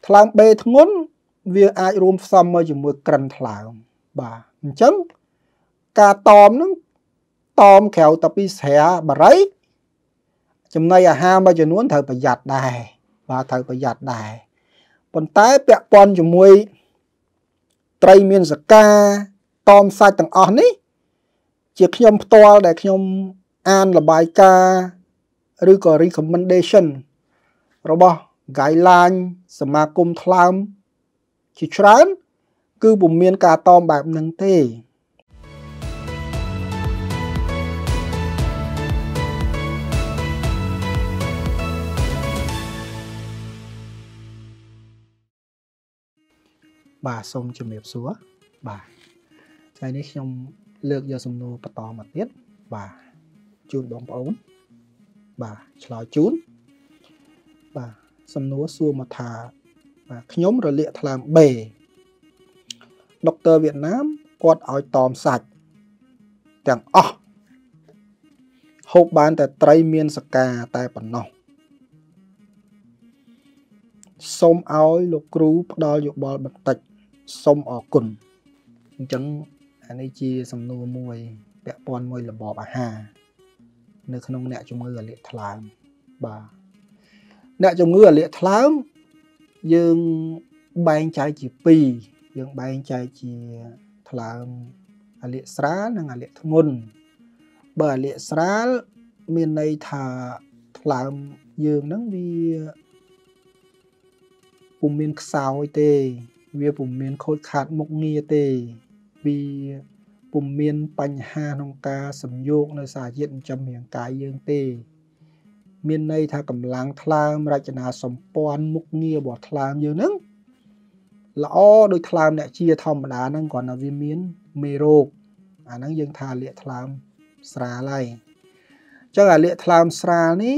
ថ្លើម B ធ្ងន់វាអាចរួមផ្សំមកជាមួយក្រិនថ្លើមបាទអញ្ចឹងការតមហ្នឹងតមក្រៅតែពីស្រាបារីចំណីអាហារមួយចំនួនត្រូវប្រយ័ត្នដែរបាទត្រូវប្រយ័ត្នដែរប៉ុន្តែពាក់ព័ន្ធជាមួយត្រីមានសកាតមសាច់ទាំងអស់នេះជាខ្ញុំផ្ទាល់ដែលខ្ញុំអានរបាយការណ៍ឬក៏ recommendation របស់ guideline សមាគមថ្លើមជាច្រើនគឺពុំមានការតមបែបហ្នឹងទេបាទសូមជំរាបសួរបាទថ្ងៃនេះខ្ញុំលើកយកសំណួរបន្តមកទៀតបាទជូនបងប្អូនបាទឆ្លើយជូនបាទសំណួរសួរមកថាបាទខ្ញុំរលាកថ្លើម B ដុកទ័រវៀតណាមគាត់ឲ្យតមសាច់ទាំងអស់ហូបបានតែត្រីមានសកាតែប៉ុណ្ណោះសូមឲ្យលោកគ្រូផ្ដល់យោបល់បន្តិចសូមអរគុណអញ្ចឹងអានេះជាសំណួរមួយពាក់ព័ន្ធមួយរបបអាហារនៅក្នុងអ្នកជំងឺរលាកថ្លើមបាទអ្នកជំងឺរលាកថ្លើមយើងបែងចែកជា2យើងបែងចែកជាថ្លើមរលាកស្រាលនិងរលាកធ្ងន់បើរលាកស្រាលមានន័យថាថ្លើមយើងហ្នឹងវាពុំមានខ្សោយទេវាពុំមានខូចខាតមុខងារទេវាពុំមានបញ្ហាក្នុងការសំយោគនៅសារជាតិចិញ្ចឹមរាងកាយយើងទេមានន័យថាកម្លាំងថ្លើមរចនាសម្ព័ន្ធមុខងាររបស់ថ្លើមយើងហ្នឹងល្អដោយថ្លើមអ្នកជាធម្មតាហ្នឹងគ្រាន់តែវាមានមេរោគអាហ្នឹងយើងថាលាកថ្លើមស្រាលហើយអញ្ចឹងអាលាកថ្លើមស្រាលនេះ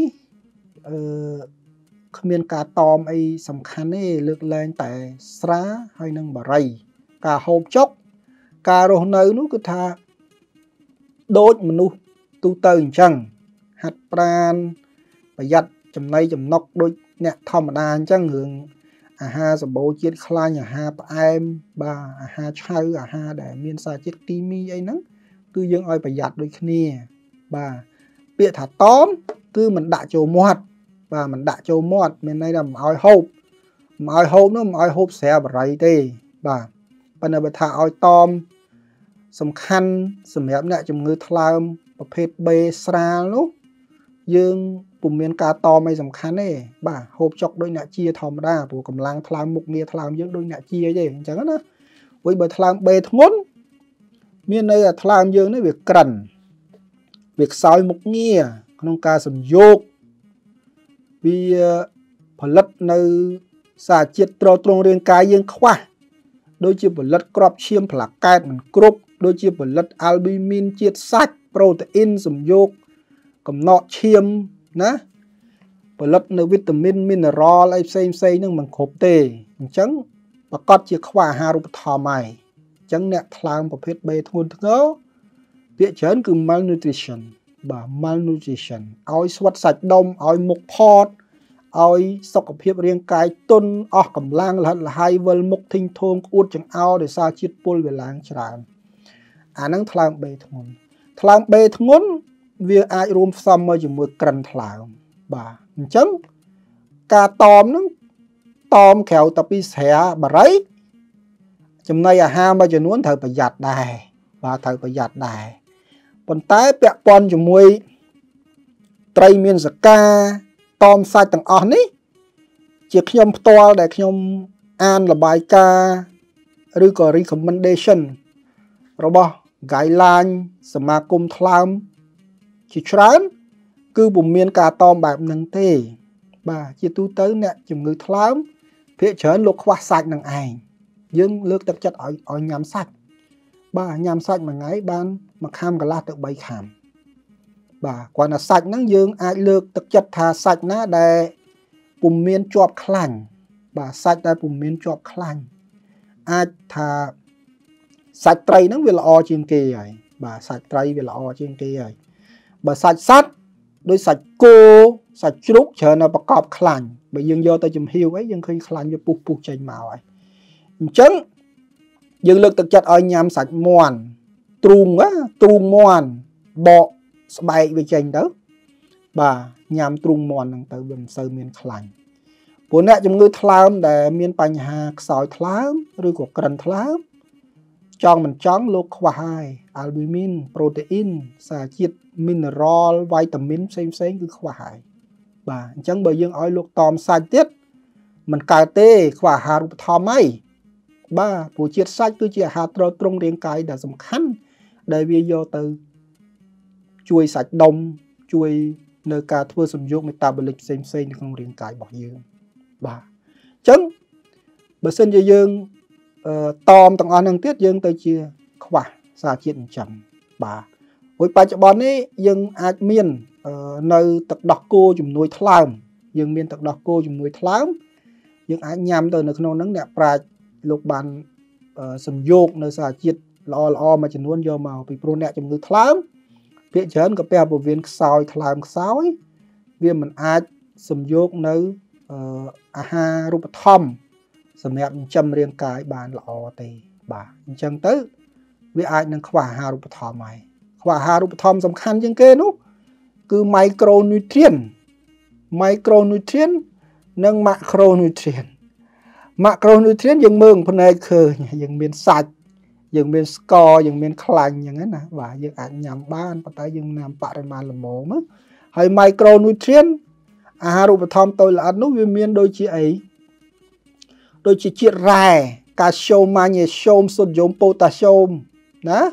គ្មានការតមអីសំខាន់ទេលើកលែងតែស្រាហើយនឹងបារីការហូបចុកការរស់នៅនោះគឺថាដូចមនុស្សទូទៅអញ្ចឹងហាត់ប្រាណប្រយ័ត្នចំណីចំណុកដូចអ្នកធម្មតាអញ្ចឹងរឿងអាហារសម្បូរជាតិខ្លាញ់អាហារផ្អែមបាទអាហារឆៅអាហារដែលមានសារជាតិគីមីអីហ្នឹងគឺយើងឲ្យប្រយ័ត្នដូចគ្នាបាទពាក្យថាតមគឺមិនដាក់ចូលមាត់បាទមិនដាក់ចូលមាត់មានន័យថាមិនឲ្យហូបនោះមិនឲ្យហូបស្រាបារីទេបាទប៉ុន្តែបើថាឲ្យតមសំខាន់សម្រាប់អ្នកជំងឺថ្លើមប្រភេទ B ស្រាលនោះយើងពុំមានការតមអីសំខាន់ទេបាទហូបចុកដូចអ្នកជាធម្មតាព្រោះកម្លាំងថ្លើមមុខងារថ្លើមយើងដូចអ្នកជាទេអញ្ចឹងណាវិញបើថ្លើម B ធ្ងន់មានន័យថាថ្លើមយើងនេះវាក្រិនវាខ្សោយមុខងារក្នុងការសំយោគវាផលិតនៅសារជាតិទ្រទ្រង់រាងកាយយើងខ្វះដូចជាផលិតគ្រាប់ឈាមប្លាកែតមិនគ្រប់ដូចជាផលិតអាល់ប៊ីមីនជាតិសាច់ប្រូតេអ៊ីនសំយោគកំណកឈាមណាផលិតនៅវីតាមីនមីនេរ៉លអីផ្សេងហ្នឹងមិនគ្រប់ទេអញ្ចឹងប្រកាសជាខ្វះអាហារូបត្ថម្ភហើយអញ្ចឹងអ្នកថ្លើមប្រភេទ B ធ្ងន់ធ្ងរពាក្យច្រើនគឺ malnutrition បាទ malnutrition ឲ្យស្វិតសាច់ដុំឲ្យមុខផតឲ្យសុខភាពរាងកាយទន់អស់កម្លាំងលហិតលហើយវិលមុខធីងធងក្អួតចង្អោរដោយសារជាតិពុលវាឡើងច្រើនអាហ្នឹងថ្លើម B ធ្ងន់ថ្លើម B ធ្ងន់វាអាចរួមផ្សំមកជាមួយក្រិនថ្លើមបាទអញ្ចឹងការតមហ្នឹងតមក្រៅតែពីស្រាបារីចំណីអាហារមួយចំនួនត្រូវប្រយ័ត្នដែរបាទត្រូវប្រយ័ត្នដែរប៉ុន្តែពាក់ព័ន្ធជាមួយត្រីមានសកាតមសាច់ទាំងអស់នេះជាខ្ញុំផ្ទាល់ដែលខ្ញុំអានរបាយការណ៍ឬក៏ recommendation របស់ guideline សមាគមថ្លើមជាច្រើនគឺពុំមានការតមបែបហ្នឹងទេបាទជាទូទៅអ្នកជំងឺថ្លើមភាគច្រើនលោកខ្វះសាច់នឹងឯងយើងលើកទឹកចិត្តឲ្យញ៉ាំសាច់បាទញ៉ាំសាច់មួយថ្ងៃបាន1ខាំកន្លះទៅ3ខាំបាទគ្រាន់តែសាច់ហ្នឹងយើងអាចលើកទឹកចិត្តថាសាច់ណាដែលពុំមានជាប់ខ្លាញ់បាទសាច់ដែលពុំមានជាប់ខ្លាញ់អាចថាសាច់ត្រីហ្នឹងវាល្អជាងគេហើយបាទសាច់ត្រីវាល្អជាងគេហើយបើសាច់សត្វដូចសាច់គោ sạch rút chờ nó bọc cọp khăn bởi dương do tới chùm hiu ấy dương khơi khăn cho bục chanh màu ấy chấn dương lực thực chất ở nhằm sạch mòn trùng mòn bọ bay về chanh đó bà nhằm trùng mòn năng tới bình sơ miền khăn bố nẹ chùm ngư thlam để miền bánh hà sỏi thlam rồi của cần thlam trong mình chóng lục khoa hai albumin protein xà chít mineral vitamin xem cứ khoa hai bà chẳng bởi dương oi lục tòm sạch tiết mình cài tê khoa hà rụp thòm ấy ba phụ chiết sạch cứ chỉ hạt trò trung riêng cái đã dùm khăn để vì do từ chui sạch đông chui nơi cả thua sụn dụng metabolic xem không riêng cái bỏ dương bà chẳng bởi xin cho dương tòm tầng on năng tiết dương tới chia khoa xa chuyện chậm bà với bà cho bọn ấy dương ác miên nơi tật đọc cô chùm nuôi thlam dương miên tật đọc cô chùm nuôi thlam dương ác nhằm tới nơi nông nắng nẹ prạch lục bàn sầm dột nơi xa chuyện lo mà chẳng luôn do màu vì pro nẹ chùm nuôi thlam viện chấn có bè bộ viên soi thlam sói viên mình ác sầm dột nơi aha rụp thom sầm mẹ châm riêng cái bàn lọ tì bà chẳng tới vì ai nâng khỏa hà rụp thom mày khỏa hà rụp thom sầm khăn chân kê nút cứ micronutrient nâng macronutrient dừng mương phần này khờ dừng miền sạch dừng miền score dừng miền khăn như thế nào và dừng ảnh nhằm ban và tại dừng làm bạc mà là mổ mất hay micronutrient rụp thom tôi là ăn nút vì miền đôi chị ấy đôi chị chiết rài calcium magnesium sodium potassium đó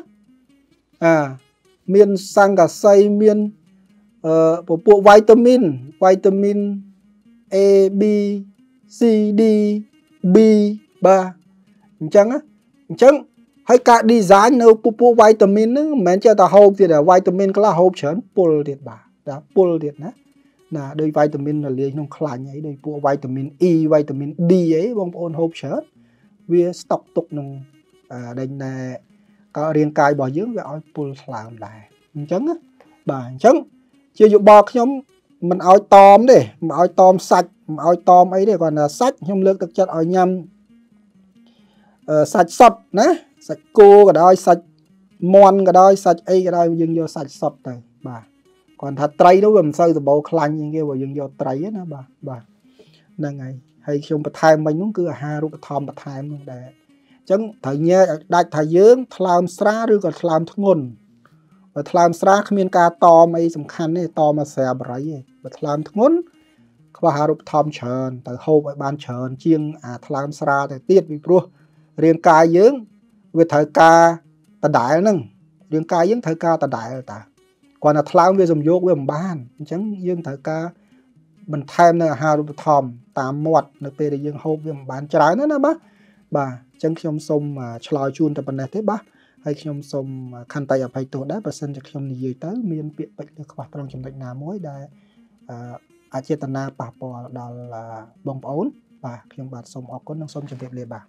miền sang cả xây miền bộ vitamin A, B, C, D, B, 3 chẳng hay cả design nâu bộ vitamin mình cho ta hộp thì là vitamin là hộp chấn pull điện bà đã pull điện nè đôi vitamin là liền trong khăn ấy đôi bộ vitamin E, vitamin D ấy bông ôn hộp chấn vì stock tục nông đây là có riêng cài bỏ dưỡng và pull làm lại chẳng bà chẳng chưa dụ bò nhóm mình oi tòm đi mà oi tòm sạch mà oi tòm ấy để còn là sạch nhóm lượng thực chất oi nhâm sạch sọt ná sạch cô cái đó sạch mòn cái đó sạch ấy cái đó dừng vô sạch sọt rồi bà còn thật tray đó mình sơi từ bộ khăn như kia và dừng vô tray á bà nên ngày hay không bật thai mình cũng cứ hà rút thòm bật thai mình để chẳng thời nhé đại thời dưỡng làm xa rồi còn làm thức ngôn và làm xa không ca to mấy sầm khăn này to mà xe bà ấy và làm thức ngôn và hà rụp thòm trơn từ hộp ở ban trơn chiêng làm xa thì tiết vì pro riêng ca dưỡng về thời ca ta đại nâng riêng ca dưỡng thời ca ta đại rồi ta còn là làm về dùng dốt với một ban chẳng dưỡng thời ca mình thêm là hà rụp thòm tạm mọt được về để dưỡng hộp với một ban trái nữa nè bác bà chẳngខ្ញុំសូមឆ្លើយជូនតែប៉ុណ្ណេះទេបាទហើយខ្ញុំសូមខន្តីអភ័យទោសដែរបើសិនជាខ្ញុំនិយាយទៅមានពាក្យពេចន៍ឬខ្វះត្រង់ចំណុចណាមួយដែលអចេតនាប៉ះពាល់ដល់បងប្អូនបាទខ្ញុំបាទសូមអរគុណនិងសូមជម្រាបលាបាទ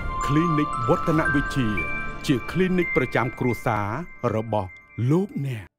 Clinic វឌ្ឍនវិទ្យាជា clinic ប្រចាំគ្រួសាររបស់លោកអ្នក